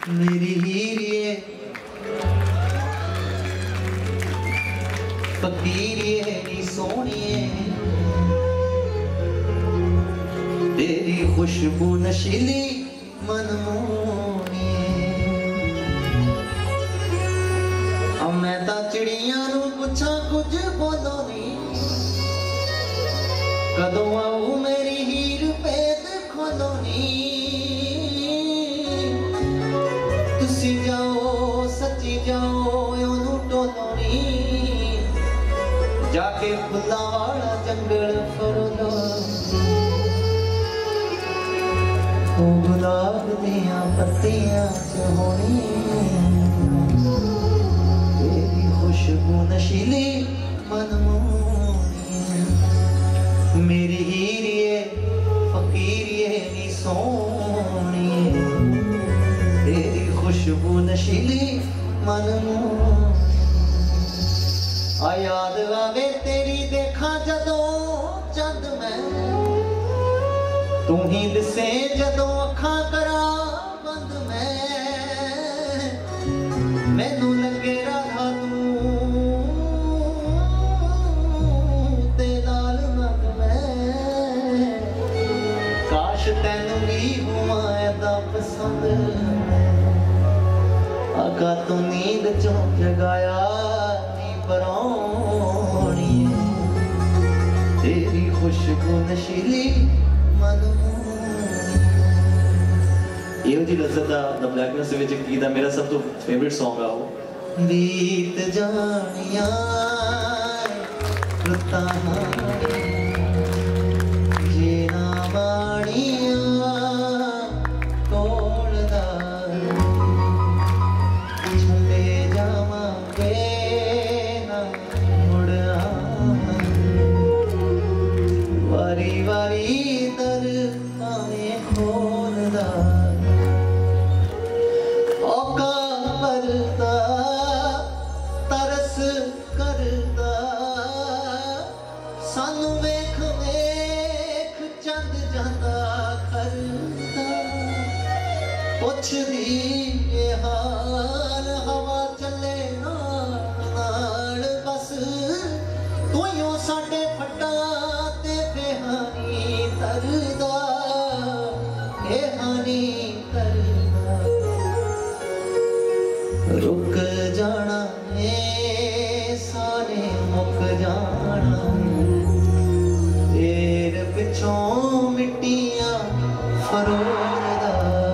मेरी हीरिए फकीरिए नी सोनिए तेरी खुशबू नशीली मनमोहनी मैं ता चिड़िया नू पुछा कुछ बोलो नी कदों आऊ मेरी हीर पेद खोलो नी तुसी जाओ सच्ची जाओ ओनू टोलो नी जाके फुल्ला वाला जंगल फरोलो ओ गुलाब दियां पत्तियां च होनी तेरी खुशबू नशीली मनमोहनी मेरी हीरिए फकीरिए नी सोनिए तेरी खुशबू नशीली मनमोहनी आ याद आवे तेरी देखा जदों चंद मैं तू ही दिसे जदों अखां करा बंद मैनू लगे राधा तू ते नाल नग मैं काश तैनू भी हुआ ऐदा पसंद आका तू नींद चों जगाया परौनी तेरी खुशबू नशीली मनमोहनी ये जी लज़्ज़त द ब्लैकनेस विच गीत है मेरा सब तो फेवरेट सॉन्ग है वो बीत जानिया रुता जीना मानिया तोड़दा छले जावांगे वारी वारी दर पावे खोलदा औका परदा तरस करदा सानू वेख वेख चंद जांदा करदा पुछदी ए हाल हवा चले नाल बस तूं साडे फटा तरदा ए हानी तरदा रुक जाना ए सारे मुक जाना तेरे पिछों मिट्टियां फरोलदा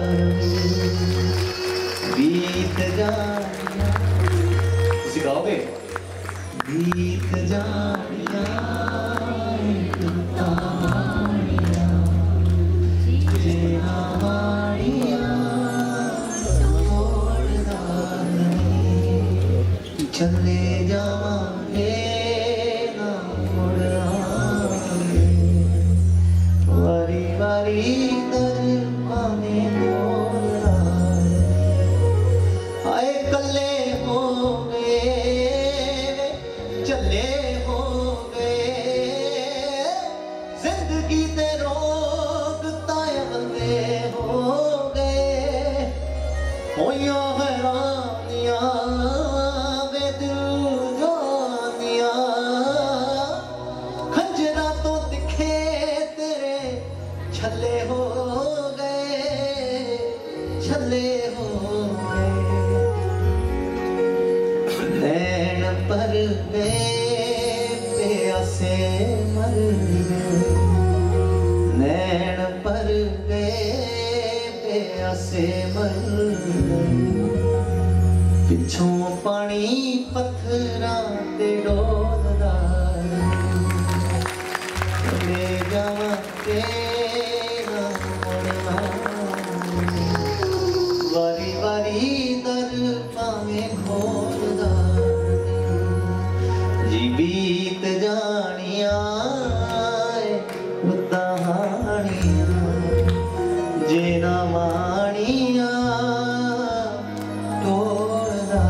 बीत जानिया सिखाओगे बीत जानिया चले जावांगे ना मुड़ आवांगे वारी वारी दर पावे बोला आए कल्ले हो गए चले हो गए जिंदगी ते रोग ताए बंदे हो गए होया हैरानियां छले हो गए नैन पर गए प्यासे मर गए नैन पर गए प्यासे मर गए पिछों पानी पत्थरां ते डोलदा चले जावांगे वारी वारी दर पावे खोलदा जी बीत जानिया मुद्दा हानिया जेना मानिया तोड़दा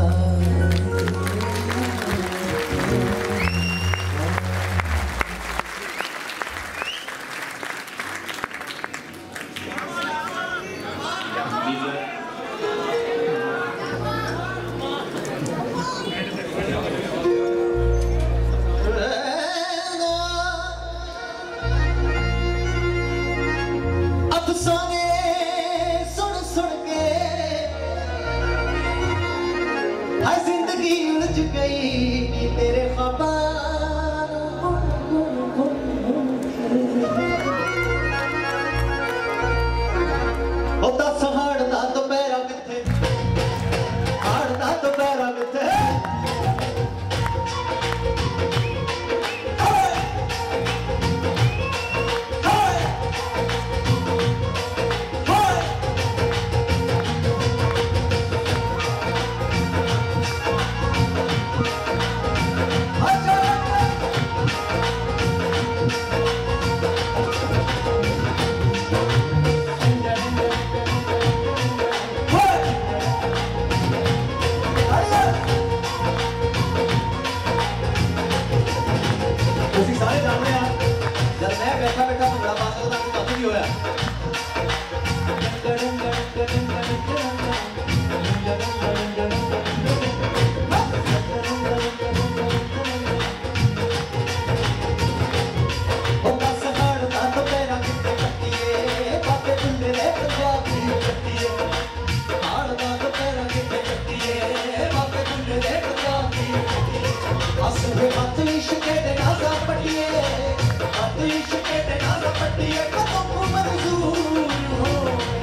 कटिए कदम मंजूर हो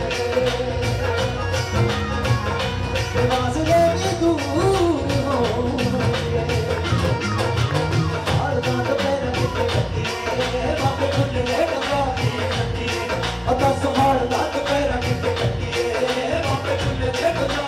फासले भी दूर हो हर दांत पैर किते कटिए बाबे खुले डगा कटिए अता संभाल दांत पैर किते कटिए बाबे खुले डगा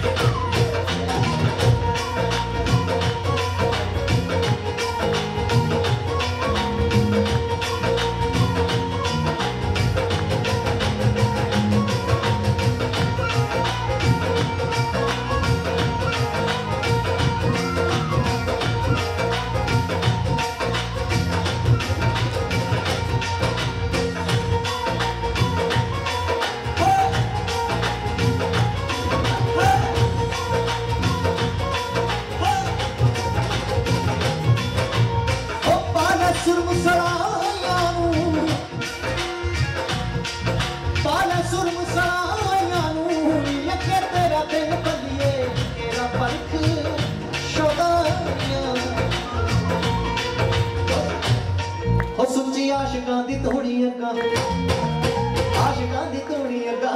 आशिकां दी तोड़ी अग्गा आशिकां दी तोड़ी अग्गा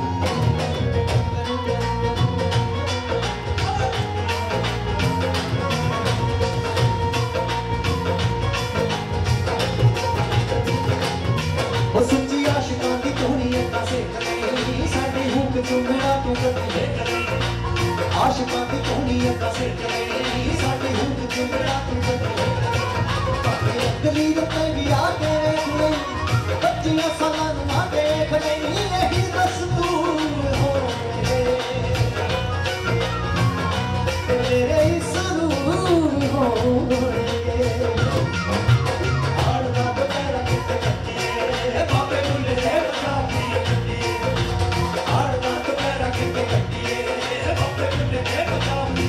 ओ सच्ची आशिकां दी तोड़ी अग्गा से कहीं साडी हुक चुमड़ा तू कदी आशिकां दी तोड़ी अग्गा से कहीं साडी हुक चुमड़ा तू कदी गली ते भी आके बच्चियां सालान ना देख नहीं यही दस्तूर हो तेरे सरूर हो हर रात तेरा किते कटिए बाबे मुल्ले बचाती कटिए हर रात तेरा किते कटिए बाबे मुल्ले बचाती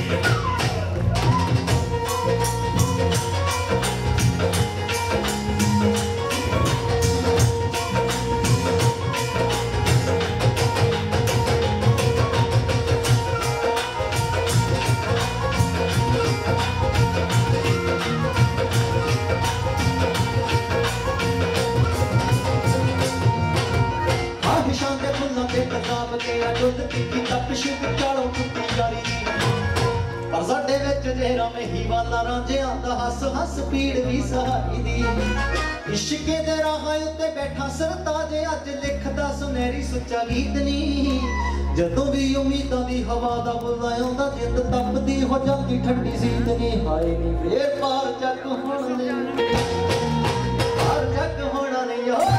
हस हस पीड़ भी सहाई दी इश्के दे राह उत्ते बैठा सरताज अज लिखदा सुनहरी सुच्चा गीत नी जदों भी उम्मीदां दी हवा दा बुला आउंदा जिंद तपदी हो जांदी ठंडी सीत नी हाय नी फेर पार जग होण नहीं पार जग होना नहीं हो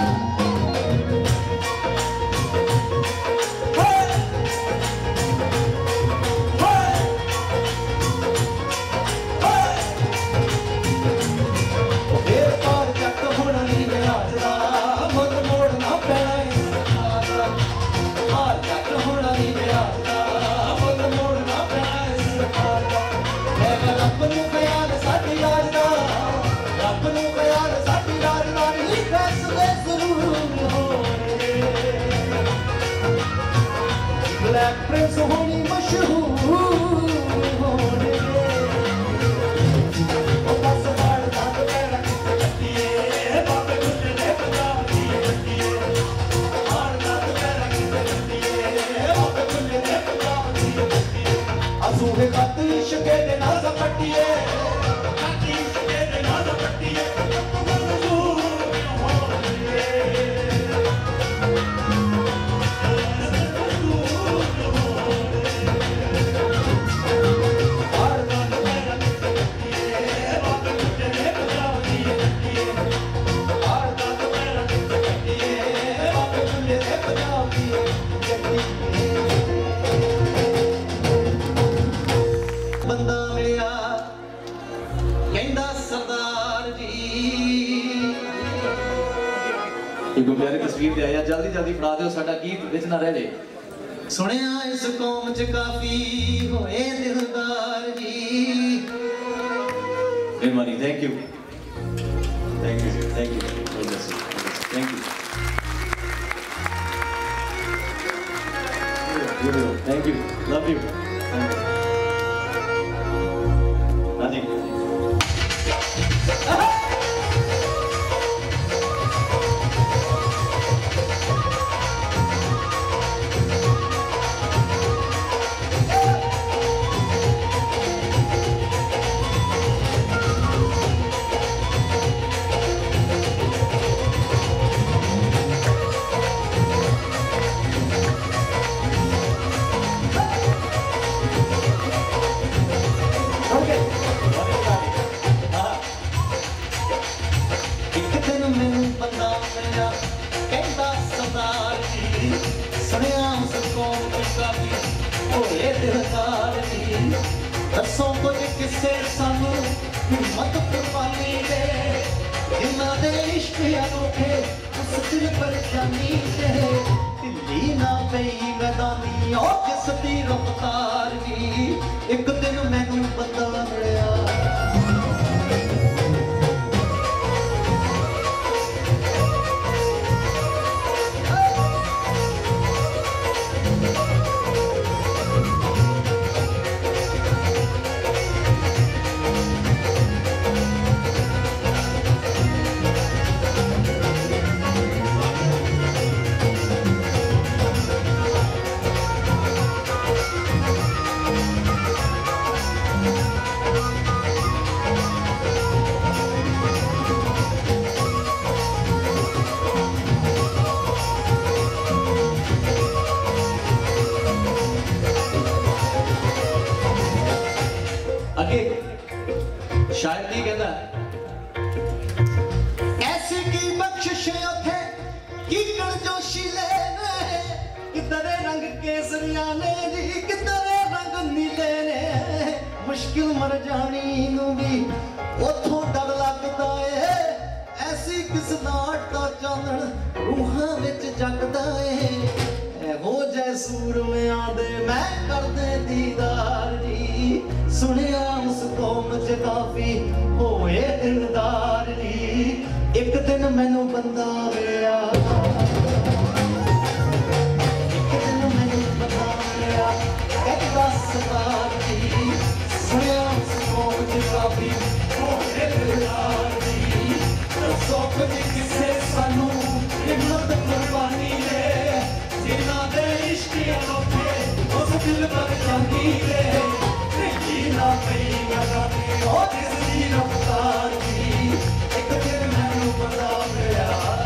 Prince होनी मशहूर होने ओ बस बाड़ दांत पैरा किते कटिए बाबे खुले बचाती कटिए बाड़ दांत पैरा किते कटिए बाबे खुले बचाती कटिए असुहे खत इश्के दे नाज़ कटिए खत इश्के दे नाज़ कटिए मंजूर होने प्यारी तस्वीर दे आया जल्दी जल्दी फड़ा दो साडा गीत विच ना रह जाए सुनिया इस कौम च काफी होए दिलदार जी मेहरबानी थैंक यू जी थैंक यू लव यू हाँ जी दिलदार जी दसों कुछ किस्से सानू हिम्मत कुर्बानी दे जिन्हां दे इश्क अनोखे उस दिल परेशानी दे ढिल्ली ना पई मैदानी ओ जिस दी रफ्तार जी एक दिन मैनू बंदा मिलिया शायद नहीं कहता ऐसी की बख्शिश उठे की कर जोशीले ने कितने रंग केसरिया ने जी कितने रंग नीले ने मुश्किल मर जानी नू भी उथों डर लगदा है ऐसी किस नाट दा चानण रूहां विच जगदा है हो जै सूर में आंदे मैं करदे दीदार जी सुनिया उस कौम च काफी होए दिलदार जी एक दिन मैनू बंदा मिलिया एक दिन मैनू बंदा मिलिया कहदा सरदार जी सुनिया उस कौम च काफी होए दिलदार जी दसो कुछ किस्से सानू हिम्मत कुर्बानी दे जिन्हां दे इश्क अनोखे उस दिल पर जानी दे ना पई मैदानी ओ जिस दी रफ्तार जी एक दिन मैनू बंदा मिलिया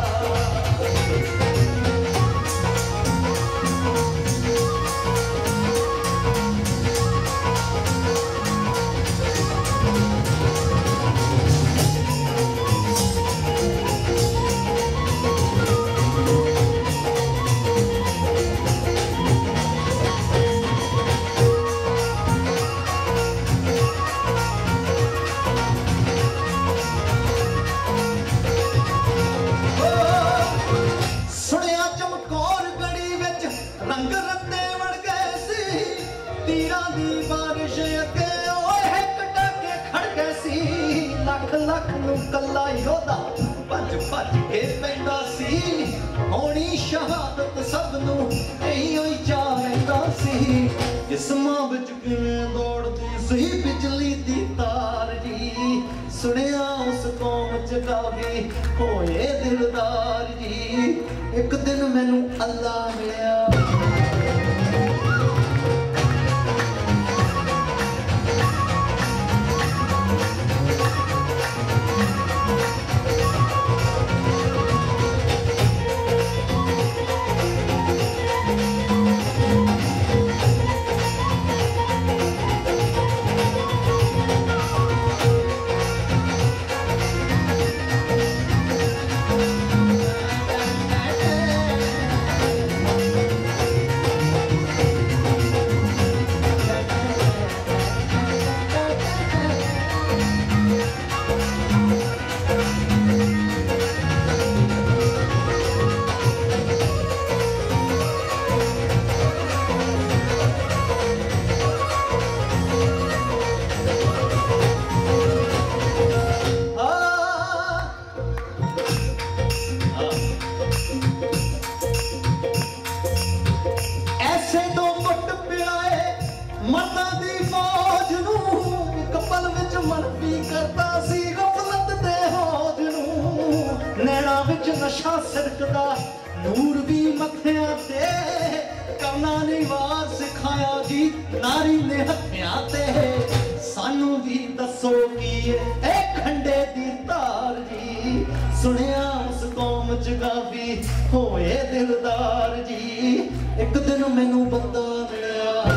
लख नू कला योदा भज भज के पैंदा सी होनी शहादत सब नू इहो ही चाह रहिंदा सी जिस्मां विच किवें दौड़दी सी बिजली दी तार जी सुनिया उस कौम च काफी होए दिलदार जी एक दिन मैनू अल्लाह मिलिया नशा सिरकदा नूर भी मथिया ते करना निवार सिखाया जी नारी ने हथिया ते सानू भी दसो की ए खंडे दी तार जी सुनिया उस कौम च काफी होए दिलदार जी एक दिन मैनू बंदा मिलिया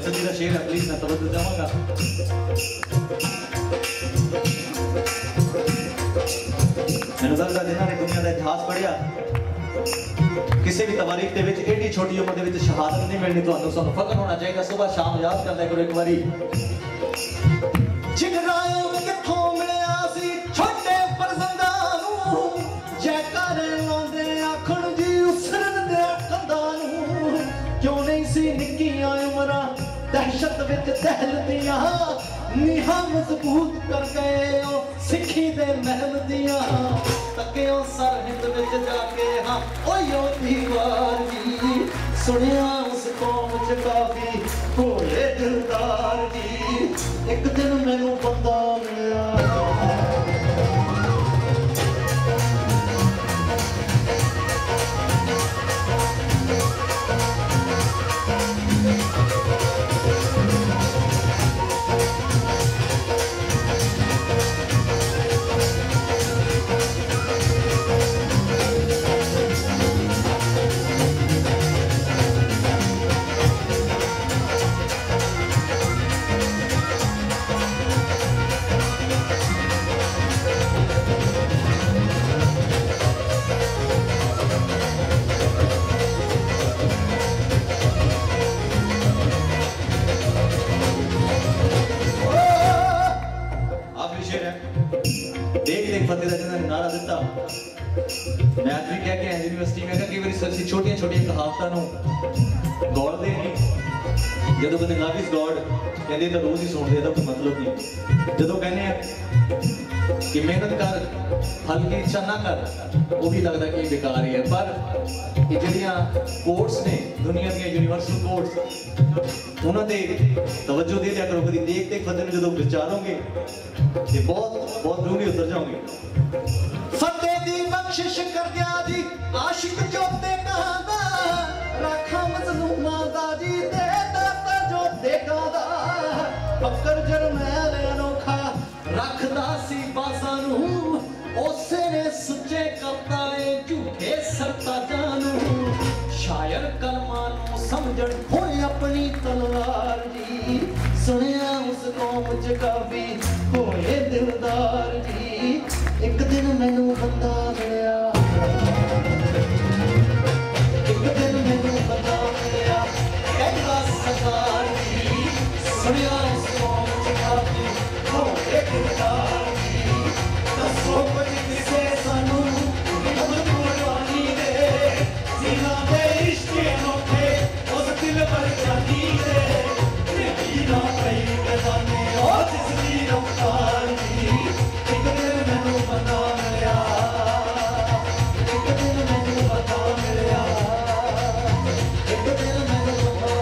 बदसजी का शेर है, प्लीज मैं तवज्जो चाहूंगा। मैंने लगता जिन्होंने दुनिया का इतिहास पढ़िया किसी भी तवारीख के विच एडी छोटी उम्र के विच शहादत नहीं मिलनी। तुहानू सानू फख्र होना चाहिए। सुबह शाम याद करदा करो एक बारी जिगराओ किथों मिलिया सी छोटे फरजंदां नू जयकारे लाउंदे आखण जी उसरन दे कंधां नू। क्यों नहीं सी निक्कियां उमरां दहशत विच दहलदियां नीहां मजबूत कर गए ओ सिक्खी दे महल दियां तकियों सरहिंद विच जाके हां ओयो दीवार जी सुनिया उस कौम च काफी भोले दिलदार जी। एक दिन मैनू बंदा मिलिया मैं आज भी कह के यूनिवर्सिटी में कई बार छोटिया छोटिया कहावतों गौड़ते नहीं। जो बंदे लव इज गॉड कहते तो रोज ही सुनते कोई मतलब नहीं। जो कहने कि मेहनत कर फल की इच्छा ना कर वो भी लगता कि बेकार ही है। पर ये जड़ियाँ कोर्ट्स ने दुनिया दी यूनिवर्सल कोर्ट्स उन्होंने तवज्जो दे दिया करो। कभी देख देख बंदे जो विचारोगे तो बहुत बहुत डूंघे उतर जाओगे। फतेह दी बख्शिश कर दिया जी आशिक जोते कहांदा राखा मजलूमां दा जी दे दाता जोते कहांदा फकर जरमैल अनोखा रखदा सी बासां नू ओसे ने सुच्चे करता है झूठे सरताजां नू शायर कलमां नू समझण होए अपनी तलवार जी। सुनिया उस कौम च काफी होए दिलदार जी। एक दिन मैनू बंदा मिलिया एक दिन मैनू बंदा मिलिया कहंदा सरदार जी सुनिया उस कौम च काफी होए दिलदार जी। दसो कुछ किसे सानू कुर्बानी दे जिन्हां दे इश्क अनोखे उस दिल पर जानी दे ना कई बजाने और जिसकी रफ्तार जी। एक दिन मैनू बंदा मिलिया एक दिन मैनू बंदा मिलिया एक दिन मैनू बंदा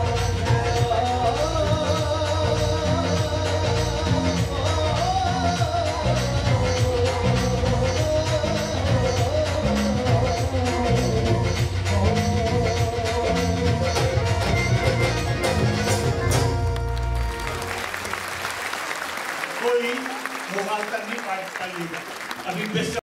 कोई मुखालफत नहीं कर लेगा अभी